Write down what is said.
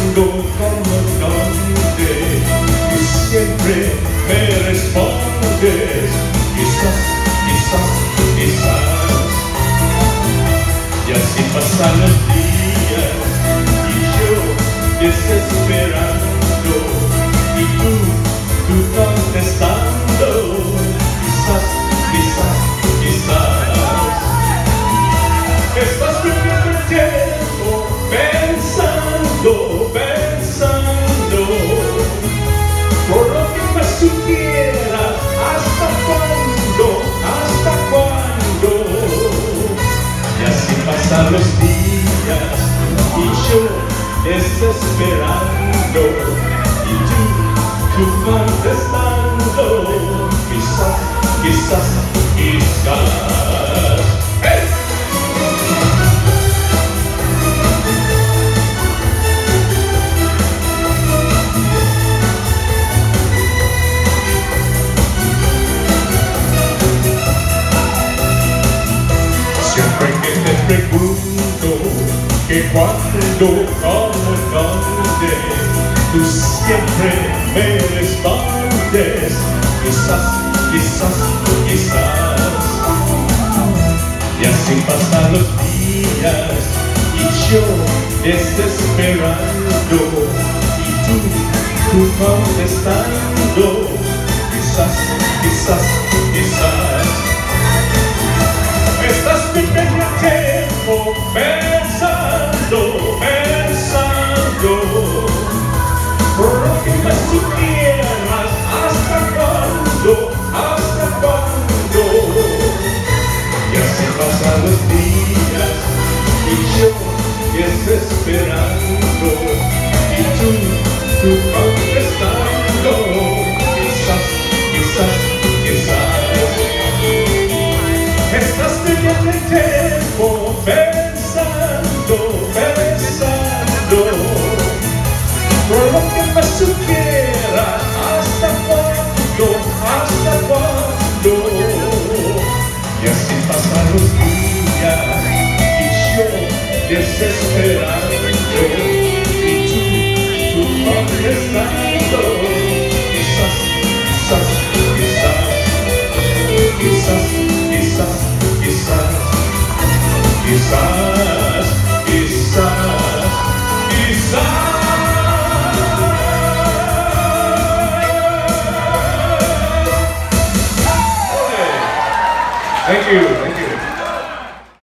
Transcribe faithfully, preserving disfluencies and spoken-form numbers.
como donde y siempre me respondes, quizás, quizás, quizás. Y así pasan los días y yo desesperando y tú, tú contestando, quizás, quizás, quizás. Estás perdiendo el tiempo pensando, pensando por lo que me sugieras. ¿Hasta cuándo? ¿Hasta cuándo? Y así pasan los días y yo desesperando y tú, tú contestando, quizás, quizás, quizás. ¡Hey! Siempre que te pregunto que cuando, cómo, dónde, tú siempre me respondes, quizás, quizás, quizás. Y así pasan los días y yo desesperando y tú, tú contestando, quizás, quizás, quizás. Estás perdiendo el tiempo pensando, pensando por lo que me sugieras. ¿Hasta cuándo? ¿Hasta cuándo? Y así pasan los días y yo desesperando y tú, tú contestando, quizás, quizás, quizás. Estás perdiendo el tiempo pensando, pensando por lo que me sugieras. ¿Hasta cuándo? ¿Hasta cuándo? Y así pasan los días y yo desesperando y tú, tú contestando, quizás, quizás, quizás, quizás, quizás, quizás, quizás, quizás, quizás. Thank you, thank you.